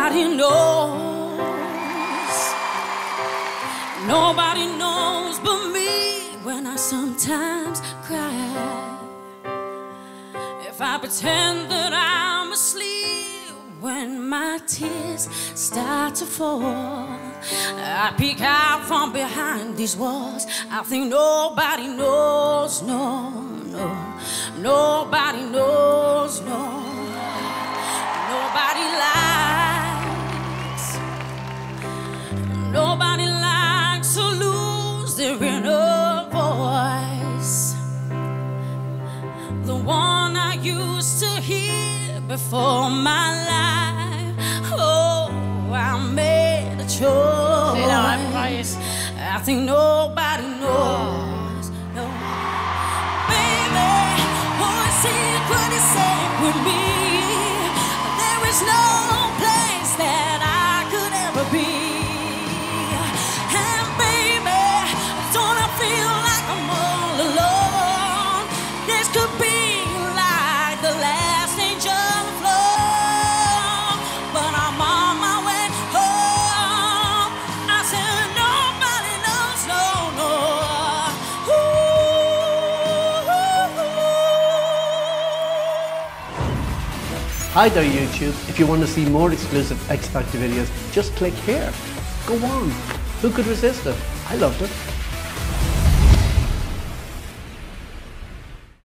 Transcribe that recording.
Nobody knows. Nobody knows but me when I sometimes cry. If I pretend that I'm asleep when my tears start to fall, I peek out from behind these walls. I think nobody knows, no, no. Nobody knows, no. Nobody likes. Nobody likes to lose their inner voice. The one I used to hear before my life. Oh, I made a choice. I think nobody knows. No. Baby, one secret is safe with me. There is no place that I could ever be. And baby, don't I feel like I'm all alone? This could be like the last angel flown, but I'm on my way home. I said nobody knows, no, no. Hi there YouTube. If you want to see more exclusive X Factor videos, just click here. Go on. Who could resist it? I loved it.